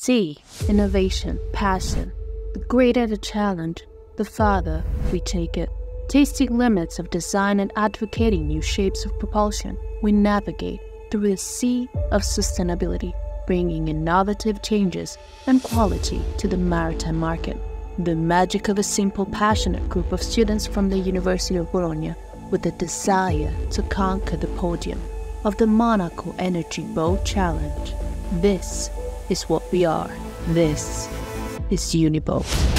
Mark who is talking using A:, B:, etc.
A: sea, innovation, passion. The greater the challenge, the farther we take it. Tasting limits of design and advocating new shapes of propulsion, we navigate through the sea of sustainability, bringing innovative changes and quality to the maritime market. The magic of a simple, passionate group of students from the University of Bologna with the desire to conquer the podium of the Monaco Energy Boat Challenge. This is what we are. This is Uniboat.